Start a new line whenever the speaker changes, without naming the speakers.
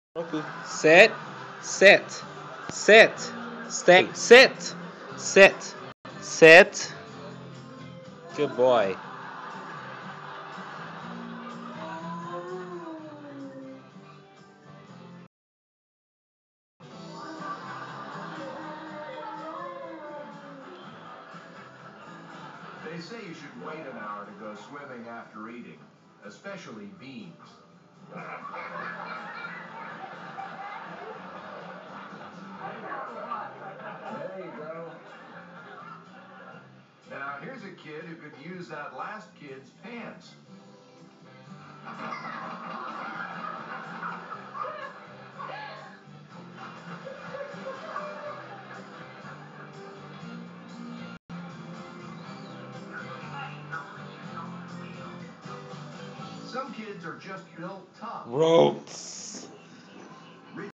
Roku. Sit, sit, sit, stay, sit, sit, sit. Good boy.
They say you should wait an hour to go swimming after eating, especially beans. There you go. Now, here's a kid who could use that last kid's pants. Some kids are just built tough.
Ropes.